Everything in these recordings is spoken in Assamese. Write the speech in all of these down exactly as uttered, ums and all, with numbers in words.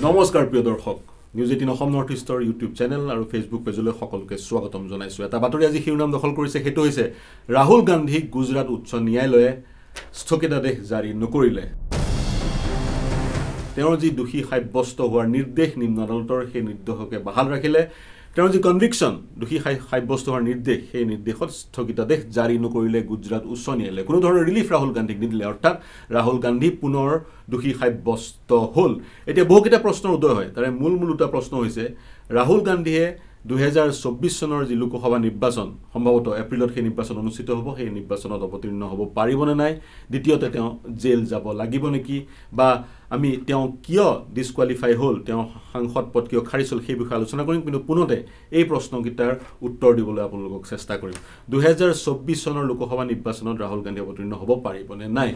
নমস্কাৰ প্ৰিয় দৰ্শক নিউজ এইটিন Assam Northeastৰ ইউটিউব চেনেল আৰু ফেচবুক পেজলৈ সকলোকে স্বাগতম জনাইছো এটা বাতৰি আজি শিৰোনাম দখল কৰিছে হেতু হৈছে ৰাহুল গান্ধী গুজৰাট উচ্চ ন্যায়ালয়ে স্থগিতাদেশ জাৰি নকৰিলে তেওঁৰ যি দোষী সাব্যস্ত হোৱাৰ নিৰ্দেশ নিম্ন আদালতৰ সেই নিৰ্দেশকে বাহাল ৰাখিলে তেওঁৰ যি কনভিকশন দোষী সাব্যস্ত হোৱাৰ নিৰ্দেশ সেই নিৰ্দেশত স্থগিতাদেশ জাৰি নকৰিলে গুজৰাট উচ্চ ন্যায়ালয়ে কোনো ধৰণৰ ৰিলিফ ৰাহুল গান্ধীক নিদিলে অৰ্থাৎ ৰাহুল গান্ধী পুনৰ দোষী সাব্যস্ত হল এতিয়া বহুকেইটা প্ৰশ্নৰ উদয় হয় তাৰে মূল মূল দুটা প্ৰশ্ন হৈছে ৰাহুল গান্ধীয়ে দুই হাজাৰ চৌব্বিছ চনৰ যি লোকসভা নিৰ্বাচন সম্ভৱতঃ এপ্ৰিলত সেই নিৰ্বাচন অনুষ্ঠিত হ'ব সেই নিৰ্বাচনত অৱতীৰ্ণ হ'ব পাৰিবনে নাই দ্বিতীয়তে তেওঁ জেল যাব লাগিব নেকি বা আমি তেওঁ কিয় ডিসকোৱালিফাই হ'ল তেওঁ সাংসদ পদ কিয় খাৰিজ হ'ল সেই বিষয়ে আলোচনা কৰিম কিন্তু পুনতে এই প্ৰশ্নকেইটাৰ উত্তৰ দিবলৈ আপোনালোকক চেষ্টা কৰিম দুই হাজাৰ চৌব্বিছ চনৰ লোকসভা নিৰ্বাচনত ৰাহুল গান্ধী অৱতীৰ্ণ হ'ব পাৰিবনে নাই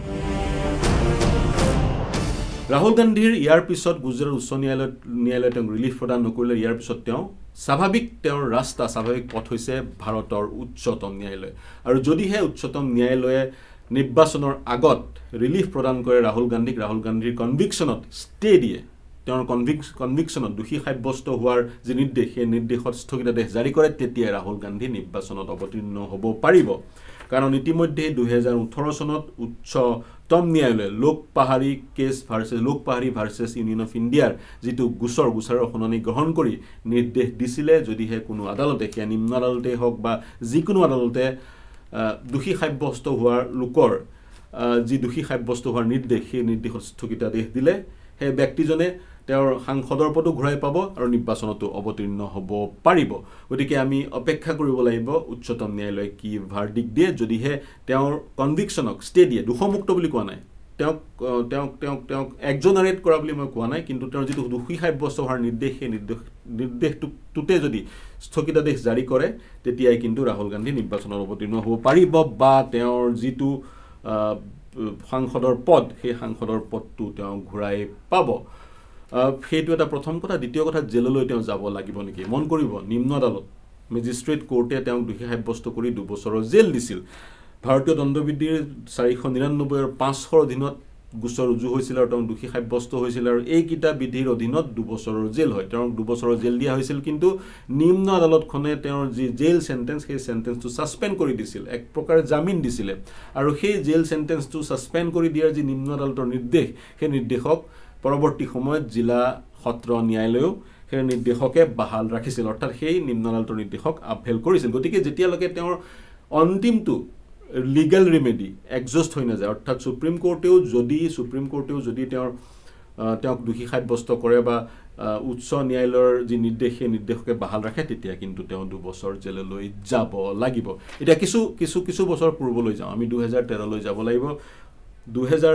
ৰাহুল গান্ধীৰ ইয়াৰ পিছত গুজৰাট উচ্চ ন্যায়ালয়ত ন্যায়ালয়ে তেওঁক ৰিলিফ প্ৰদান নকৰিলে ইয়াৰ পিছত তেওঁ স্বাভাৱিক তেওঁৰ ৰাস্তা স্বাভাৱিক পথ হৈছে ভাৰতৰ উচ্চতম ন্যায়ালয় আৰু যদিহে উচ্চতম ন্যায়ালয়ে নিৰ্বাচনৰ আগত ৰিলিফ প্ৰদান কৰে ৰাহুল গান্ধীক ৰাহুল গান্ধীৰ কনভিকশনত ষ্টে দিয়ে তেওঁৰ কনভিকশনত দোষী সাব্যস্ত হোৱাৰ যি নিৰ্দেশ সেই নিৰ্দেশত স্থগিতাদেশ জাৰি কৰে তেতিয়া ৰাহুল গান্ধী নিৰ্বাচনত অৱতীৰ্ণ হ'ব পাৰিব কাৰণ ইতিমধ্যে দুই হাজাৰ ওঠৰ চনত উচ্চতম ন্যায়ালয়ে লোক পাহাৰী কেছ ভাৰ্চেছ লোক পাহাৰী ভাৰ্চেছ ইউনিয়ন অফ ইণ্ডিয়াৰ যিটো গোচৰ গোচৰৰ শুনানি গ্ৰহণ কৰি নিৰ্দেশ দিছিলে যদিহে কোনো আদালতে সেয়া নিম্ন আদালতে হওক বা যিকোনো আদালতে দোষী সাব্যস্ত হোৱাৰ লোকৰ যি দোষী সাব্যস্ত হোৱাৰ নিৰ্দেশ সেই নিৰ্দেশত স্থগিতাদেশ দিলে সেই ব্যক্তিজনে তেওঁৰ সাংসদৰ পদো ঘূৰাই পাব আৰু নিৰ্বাচনতো অৱতীৰ্ণ হ'ব পাৰিব গতিকে আমি অপেক্ষা কৰিব লাগিব উচ্চতম ন্যায়ালয়ে কি ভাৰ্ডিক্ট দিয়ে যদিহে তেওঁৰ কনভিকশনক ষ্টে দিয়ে দোষমুক্ত বুলি কোৱা নাই তেওঁক তেওঁক তেওঁক তেওঁক একজনাৰেট কৰা বুলি মই কোৱা নাই কিন্তু তেওঁৰ যিটো দোষী সাব্যস্ত হোৱাৰ নিৰ্দেশ সেই নিৰ্দেশ নিৰ্দেশটোতে যদি স্থগিতাদেশ জাৰি কৰে তেতিয়াই কিন্তু ৰাহুল গান্ধী নিৰ্বাচনত অৱতীৰ্ণ হ'ব পাৰিব বা তেওঁৰ যিটো সাংসদৰ পদ সেই সাংসদৰ পদটো তেওঁ ঘূৰাই পাব সেইটো এটা প্ৰথম কথা দ্বিতীয় কথা জেললৈ তেওঁ যাব লাগিব নেকি মন কৰিব নিম্ন আদালত মেজিষ্ট্ৰেট কোৰ্টে তেওঁক দোষী সাব্যস্ত কৰি দুবছৰৰ জেল দিছিল ভাৰতীয় দণ্ডবিধিৰ চাৰিশ নিৰান্নব্বৈৰ পাঁচশৰ অধীনত গোচৰ ৰুজু হৈছিল আৰু তেওঁ দোষী সাব্যস্ত হৈছিল আৰু এইকেইটা বিধিৰ অধীনত দুবছৰৰ জেল হয় তেওঁক দুবছৰৰ জেল দিয়া হৈছিল কিন্তু নিম্ন আদালতখনে তেওঁৰ যি জেল সেন্টেন্স সেই সেন্টেন্সটো সাসপেন্ড কৰি দিছিল এক প্ৰকাৰ জামিন দিছিলে আৰু সেই জেল সেন্টেন্সটো সাসপেন্ড কৰি দিয়াৰ যি নিম্ন আদালতৰ নিৰ্দেশ সেই নিৰ্দেশক পৰৱৰ্তী সময়ত জিলা সত্ৰ ন্যায়ালয়েও সেই নিৰ্দেশকে বাহাল ৰাখিছিল অৰ্থাৎ সেই নিম্ন আদালতৰ নিৰ্দেশক আপহেল কৰিছিল গতিকে যেতিয়ালৈকে তেওঁৰ অন্তিমটো লিগেল ৰিমেডি এক্সজষ্ট হৈ নাযায় অৰ্থাৎ সুপ্ৰিম কোৰ্টেও যদি সুপ্ৰিম কোৰ্টেও যদি তেওঁৰ তেওঁক দোষী সাব্যস্ত কৰে বা উচ্চ ন্যায়ালয়ৰ যি নিৰ্দেশ সেই নিৰ্দেশকে বাহাল ৰাখে তেতিয়া কিন্তু তেওঁ দুবছৰ জেললৈ যাব লাগিব এটা কিছু কিছু কিছু বছৰ পূৰ্বলৈ যাওঁ আমি দুই হাজাৰ তেৰ লৈ যাব লাগিব দুই হাজাৰ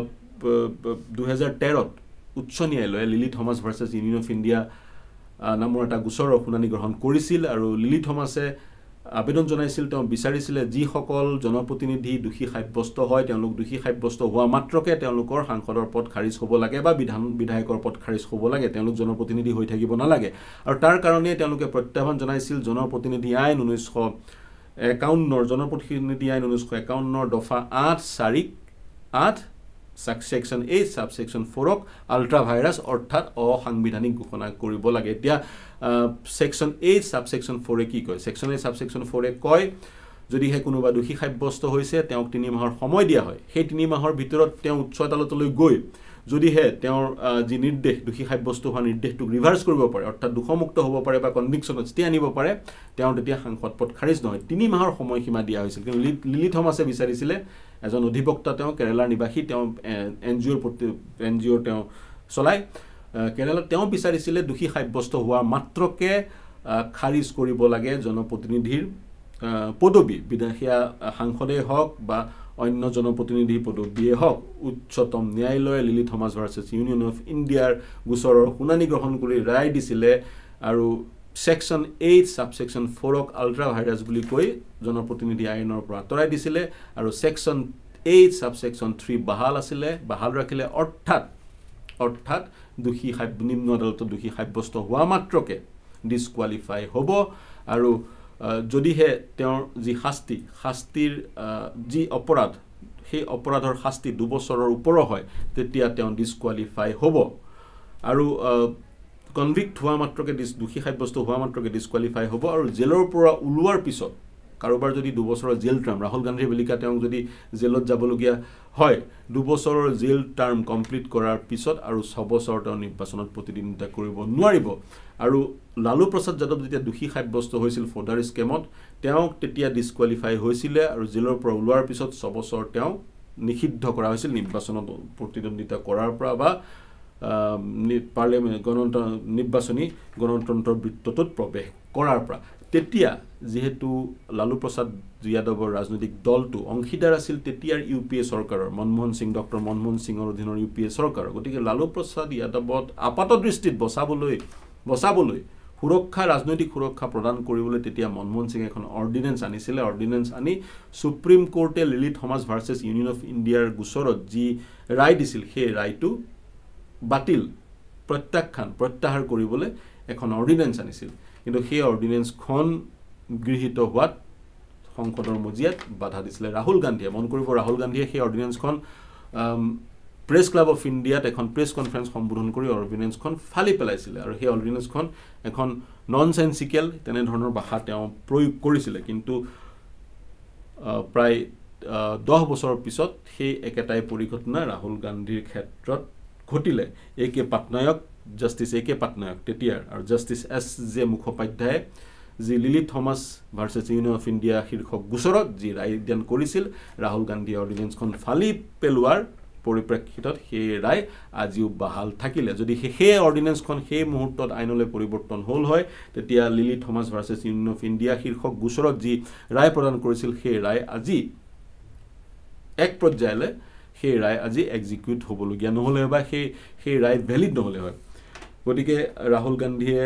দুই হাজাৰ তেৰত উচ্চ ন্যায়ালয়ে Lily Thomas versus union of India নামৰ এটা গোচৰৰ শুনানি গ্ৰহণ কৰিছিল আৰু লিলি থমাছে আবেদন জনাইছিল তেওঁ বিচাৰিছিলে যিসকল জনপ্ৰতিনিধি দোষী সাব্যস্ত হয় তেওঁলোক দোষী সাব্যস্ত হোৱা মাত্ৰকে তেওঁলোকৰ সাংসদৰ পদ খাৰিজ হ'ব লাগে বা বিধান বিধায়কৰ পদ খাৰিজ হ'ব লাগে তেওঁলোক জনপ্ৰতিনিধি হৈ থাকিব নালাগে আৰু তাৰ কাৰণে তেওঁলোকে প্ৰত্যাহ্বান জনাইছিল জনপ্ৰতিনিধি আইন ঊনৈছশ একাৱন্নৰ জনপ্ৰতিনিধি আইন ঊনৈছশ একাৱন্নৰ দফা আঠ চাৰি আঠ সেকশন eight সাবসেকশন four ক আল্ট্ৰা ভাইৰাছ অৰ্থাৎ অসাংবিধানিক ঘোষণা কৰিব লাগে এতিয়া সেকশন eight সাবসেকশন four এ কি কয় সেকশন eight সাবসেকশন four এ কয় যদি হে কোনোবা দোষী সাব্যস্ত হৈছে তেওঁক তিনি মাহৰ সময় দিয়া হয় সেই তিনি মাহৰ ভিতৰত তেওঁ উচ্চ আদালতলৈ গৈ যদি হে তেওঁৰ যি নিৰ্দেশ দোষী সাব্যস্ত হোৱা নিৰ্দেশটো ৰিভাৰ্স কৰিব পাৰে অৰ্থাৎ দোষমুক্ত হ'ব পাৰে বা কনভিকশনত ষ্টে আনিব পাৰে তেওঁ তেতিয়া সাংসদ পদ খাৰিজ নহয় তিনি মাহৰ সময়সীমা দিয়া হৈছিল কিন্তু লিলি থমাছে বিচাৰিছিলে এজন অধিবক্তা তেওঁ কেৰালাৰ নিবাসী তেওঁ এনজিঅ'ৰ প্ৰতি এনজিঅ'ৰ তেওঁ চলাই কেৰালাত তেওঁ বিচাৰিছিলে দোষী সাব্যস্ত হোৱা মাত্ৰকে খাৰিজ কৰিব লাগে জনপ্ৰতিনিধিৰ পদবী বিধায়িকা সাংসদে হওক বা অন্য জনপ্ৰতিনিধি পদবীয়ে হওক উচ্চতম ন্যায়ালয়ে Lily Thomas versus union of ইণ্ডিয়াৰ গোচৰৰ শুনানি গ্ৰহণ কৰি ৰায় দিছিলে আৰু সেকশন eight সাবসেকশন four ক আল্ট্ৰা ভাইৰাছ বুলি কৈ জনপ্ৰতিনিধি আইনৰ পৰা আঁতৰাই দিছিলে আৰু সেকশন eight সাবসেকশন three বাহাল আছিলে বাহাল ৰাখিলে অৰ্থাৎ অৰ্থাৎ দোষী নিম্ন আদালতৰ দোষী সাব্যস্ত হোৱা মাত্ৰকে ডিসকোৱালিফাই হ'ব আৰু যদিহে তেওঁৰ যি শাস্তি শাস্তিৰ যি অপৰাধ সেই অপৰাধৰ শাস্তি দুবছৰৰ ওপৰ হয় তেতিয়া তেওঁ ডিসকোৱালিফাই হ'ব আৰু কনভিক্ট হোৱা মাত্ৰকে দোষী সাব্যস্ত হোৱা মাত্ৰকে ডিসকোৱালিফাই হ'ব আৰু জেলৰ পৰা ওলোৱাৰ পিছত কাৰোবাৰ যদি দুবছৰৰ জেল টাৰ্ম ৰাহুল গান্ধীৰ বেলিকা তেওঁক যদি জেলত যাবলগীয়া হয় দুবছৰৰ জেল টাৰ্ম কমপ্লিট কৰাৰ পিছত আৰু ছবছৰ তেওঁ নিৰ্বাচনত প্ৰতিদ্বন্দ্বিতা কৰিব নোৱাৰিব আৰু লালু প্ৰসাদ যাদৱ যেতিয়া দোষী সাব্যস্ত হৈছিল ফৌজদাৰী স্কেমত তেওঁক তেতিয়া ডিসকোৱালিফাই হৈছিল আৰু জেলৰ পৰা ওলোৱাৰ পিছত ছবছৰ তেওঁ নিষিদ্ধ কৰা হৈছিল নিৰ্বাচনত প্ৰতিদ্বন্দ্বিতা কৰাৰ পৰা বা পাৰ্লিয়ামেণ্ট গণতন্ত্ৰ নিৰ্বাচনী গণতন্ত্ৰৰ বৃত্তটোত প্ৰৱেশ কৰাৰ পৰা তেতিয়া যেহেতু লালু প্ৰসাদ যাদৱৰ ৰাজনৈতিক দলটো অংশীদাৰ আছিল তেতিয়াৰ ইউ পি এ চৰকাৰৰ মনমোহন সিং ডক্টৰ মনমোহন সিঙৰ অধীনৰ ইউ পি এ চৰকাৰ গতিকে লালু প্ৰসাদ যাদৱত আপাত দৃষ্টিত বচাবলৈ বচাবলৈ সুৰক্ষা ৰাজনৈতিক সুৰক্ষা প্ৰদান কৰিবলৈ তেতিয়া মনমোহন সিং এখন অৰ্ডিনেন্স আনিছিলে অৰ্ডিনেন্স আনি সুপ্ৰিম কোৰ্টে Lily Thomas versus union of ইণ্ডিয়াৰ গোচৰত যি ৰায় দিছিল সেই ৰায়টো বাতিল প্ৰত্যাখ্যান প্ৰত্যাহাৰ কৰিবলৈ এখন অৰ্ডিনেন্স আনিছিল কিন্তু সেই অৰ্ডিনেন্সখন গৃহীত হোৱাত সংসদৰ মজিয়াত বাধা দিছিলে ৰাহুল গান্ধীয়ে মন কৰিব ৰাহুল গান্ধীয়ে সেই অৰ্ডিনেন্সখন প্ৰেছ ক্লাব অফ ইণ্ডিয়াত এখন প্ৰেছ কনফাৰেন্স সম্বোধন কৰি অৰ্ডিনেন্সখন ফালি পেলাইছিলে আৰু সেই অৰ্ডিনেন্সখন এখন নন সেন্সিকেল তেনে ধৰণৰ ভাষা তেওঁ প্ৰয়োগ কৰিছিলে কিন্তু প্ৰায় দহ বছৰৰ পিছত সেই একেটাই পৰিঘটনা ৰাহুল গান্ধীৰ ক্ষেত্ৰত ঘটিলে এ কে পাটনায়ক জাষ্টিস এ কে পাটনায়ক তেতিয়াৰ আৰু জাষ্টিস এছ জে মুখোপাধ্যায়ে যি Lily Thomas versus union of India শীৰ্ষক গোচৰত যি ৰায় দান কৰিছিল ৰাহুল গান্ধীয়ে অৰ্ডিনেন্সখন ফালি পেলোৱাৰ পৰিপ্ৰেক্ষিতত সেই ৰায় আজিও বাহাল থাকিলে যদি সেই অৰ্ডিনেন্সখন সেই মুহূৰ্তত আইনলৈ পৰিৱৰ্তন হ'ল হয় তেতিয়া Lily Thomas versus union of India শীৰ্ষক গোচৰত যি ৰায় প্ৰদান কৰিছিল সেই ৰায় আজি এক পৰ্যায়লৈ সেই ৰায় আজি এক্সিকিউট হ'বলগীয়া নহ'লে বা সেই সেই ৰায় ভেলিড নহ'লে হয় গতিকে ৰাহুল গান্ধীয়ে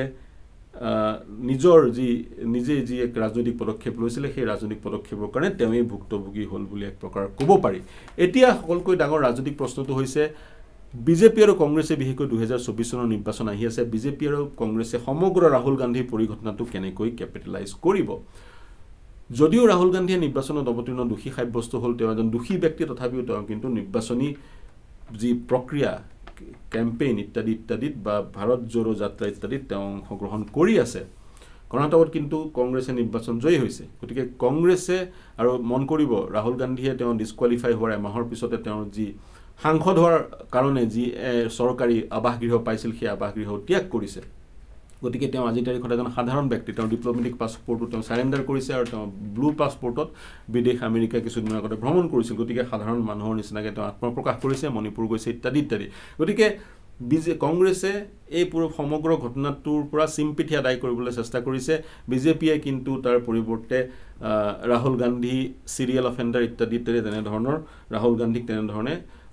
নিজৰ যি নিজে যি এক ৰাজনৈতিক পদক্ষেপ লৈছিলে সেই ৰাজনৈতিক পদক্ষেপৰ কাৰণে তেওঁই ভুক্তভোগী হ'ল বুলি এক প্ৰকাৰ ক'ব পাৰি এতিয়া সকলোকৈ ডাঙৰ ৰাজনৈতিক প্ৰশ্নটো হৈছে বিজেপি আৰু কংগ্ৰেছে বিশেষকৈ দুহেজাৰ চৌবিশ চনৰ নিৰ্বাচন আহি আছে বিজেপি আৰু কংগ্ৰেছে সমগ্ৰ ৰাহুল গান্ধীৰ পৰিঘটনাটো কেনেকৈ কেপিটেলাইজ কৰিব যদিও ৰাহুল গান্ধীয়ে নিৰ্বাচনত অৱতীৰ্ণ দোষী সাব্যস্ত হ'ল তেওঁ এজন দোষী ব্যক্তি তথাপিও তেওঁ কিন্তু নিৰ্বাচনী যি প্ৰক্ৰিয়া কেম্পেইন ইত্যাদি ইত্যাদিত বা ভাৰত জোড়ো যাত্ৰা ইত্যাদিত তেওঁ অংশগ্ৰহণ কৰি আছে কৰ্ণাটকত কিন্তু কংগ্ৰেছে নিৰ্বাচন জয়ী হৈছে গতিকে কংগ্ৰেছে আৰু মন কৰিব ৰাহুল গান্ধীয়ে তেওঁ ডিসকোৱালিফাই হোৱাৰ এমাহৰ পিছতে তেওঁৰ যি সাংসদ হোৱাৰ কাৰণে যি চৰকাৰী আৱাসগৃহ পাইছিল সেই আৱাসগৃহ ত্যাগ কৰিছে গতিকে তেওঁ আজি তাৰিখত এজন সাধাৰণ ব্যক্তি তেওঁ ডিপ্ল'মেটিক পাছপৰ্টটো তেওঁ সাৰেণ্ডাৰ কৰিছে আৰু তেওঁ ব্লু পাছপৰ্টত বিদেশ আমেৰিকা কিছুদিনৰ আগতে ভ্ৰমণ কৰিছিল গতিকে সাধাৰণ মানুহৰ নিচিনাকৈ তেওঁ আত্মপ্ৰকাশ কৰিছে মণিপুৰ গৈছে ইত্যাদি ইত্যাদি গতিকে বিজে কংগ্ৰেছে এই পুরো সমগ্র ঘটনাটোৰ পৰা সিম্পিথি আদায় কৰিবলৈ চেষ্টা কৰিছে বিজেপিয়ে কিন্তু তাৰ পৰিৱৰ্তে ৰাহুল গান্ধী সিৰিয়াল অফেন্ডাৰ ইত্যাদি ইত্যাদি তেনে ধৰণৰ ৰাহুল গান্ধীক তেনে ধৰণে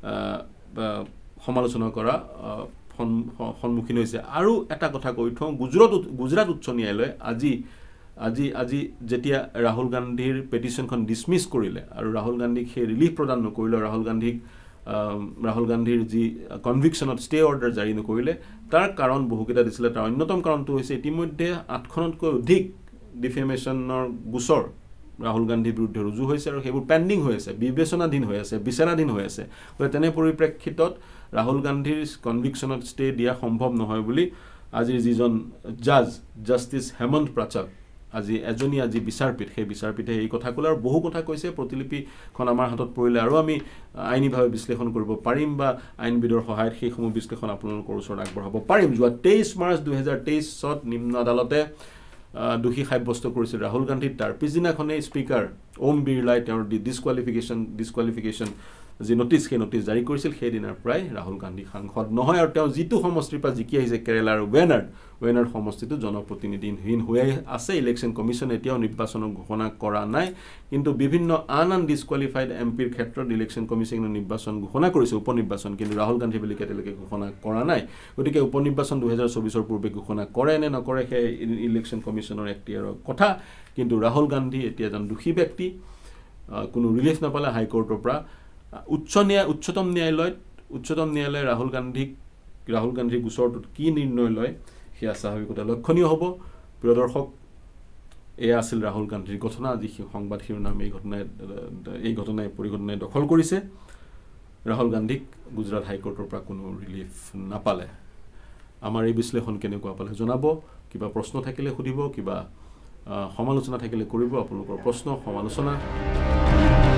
সমালোচনা কৰা সন্মুখীন হৈছে আৰু এটা কথা কৈ থওঁ গুজৰাট গুজৰাট উচ্চ ন্যায়ালয়ে আজি আজি আজি যেতিয়া ৰাহুল গান্ধীৰ পেটিশনখন ডিসমিস কৰিলে আৰু ৰাহুল গান্ধীক সেই ৰিলিফ প্ৰদান নকৰিলে ৰাহুল গান্ধীক ৰাহুল গান্ধীৰ যি কনভিকশনত ষ্টে অৰ্ডাৰ জাৰি নকৰিলে তাৰ কাৰণ বহুকেইটা দিছিলে তাৰ অন্যতম কাৰণটো হৈছে ইতিমধ্যে আঠখনতকৈ অধিক ডিফেমেশনৰ গোচৰ ৰাহুল গান্ধীৰ বিৰুদ্ধে ৰুজু হৈছে আৰু সেইবোৰ পেন্ডিং হৈ আছে বিবেচনাধীন হৈ আছে বিচাৰাধীন হৈ আছে গতিকে তেনে পৰিপ্ৰেক্ষিতত ৰাহুল গান্ধীৰ কনভিকশনত ষ্টে দিয়া সম্ভৱ নহয় বুলি আজিৰ যিজন জাজ জাষ্টিস হেমন্ত প্ৰাচাক আজি এজনী আজি বিচাৰপীঠ সেই বিচাৰপীঠে এই কথা ক'লে আৰু বহু কথা কৈছে প্ৰতিলিপিখন আমাৰ হাতত পৰিলে আৰু আমি আইনীভাৱে বিশ্লেষণ কৰিব পাৰিম বা আইনবিদৰ সহায়ত সেই সমূহ বিশ্লেষণ আপোনালোকৰ ওচৰত আগবঢ়াব পাৰিম যোৱা তেইছ মাৰ্চ দুই হাজাৰ তেইছ ত নিম্ন আদালতে দোষী সাব্যস্ত কৰিছিল ৰাহুল গান্ধী তাৰ পিছদিনাখনে স্পিকাৰ ওম বিৰলাই তেওঁৰ ডিসকোৱালিফিকেশন ডিসকোৱালিফিকেশন যি নোটিছ সেই নোটিছ জাৰি কৰিছিল সেই দিনৰ প্ৰায় ৰাহুল গান্ধী সাংসদ নহয় আৰু তেওঁ যিটো সমষ্টিৰ পৰা জিকি আহিছে কেৰালাৰ ৱেনাৰ্ড ৱেনাৰ্ড সমষ্টিটো জনপ্ৰতিনিধিহীন হৈ আছে ইলেকশ্যন কমিশন এতিয়াও নিৰ্বাচনৰ ঘোষণা কৰা নাই কিন্তু বিভিন্ন আন আন ডিসকোৱালিফাইড এমপিৰ ক্ষেত্ৰত ইলেকশ্যন কমিশনে নিৰ্বাচন ঘোষণা কৰিছে উপনিৰ্বাচন কিন্তু ৰাহুল গান্ধী বুলি কেতিয়ালৈকে ঘোষণা কৰা নাই গতিকে উপনিৰ্বাচন দুই হাজাৰ চৌবিছৰ পূৰ্বে ঘোষণা কৰে নে নকৰে সেই ইলেকশ্যন কমিশনৰ এখতিয়াৰৰ কথা কিন্তু ৰাহুল গান্ধী এতিয়া এজন দোষী ব্যক্তি কোনো ৰিলিফ নাপালে হাইকোৰ্টৰ পৰা উচ্চ ন্যায় উচ্চতম ন্যায়ালয়ত উচ্চতম ন্যায়ালয়ে ৰাহুল গান্ধীক ৰাহুল গান্ধীৰ গোচৰটোত কি নিৰ্ণয় লয় সেয়া স্বাভাৱিকতে লক্ষণীয় হ'ব প্ৰিয় দৰ্শক এয়া আছিল ৰাহুল গান্ধীৰ ঘটনা যি সংবাদ শিৰোনাম এই ঘটনাই এই ঘটনাই পৰিঘটনাই দখল কৰিছে ৰাহুল গান্ধীক গুজৰাট হাইকোৰ্টৰ পৰা কোনো ৰিলিফ নাপালে আমাৰ এই বিশ্লেষণ কেনেকুৱা পালে জনাব কিবা প্ৰশ্ন থাকিলে সুধিব কিবা সমালোচনা থাকিলে কৰিব আপোনালোকৰ প্ৰশ্ন সমালোচনা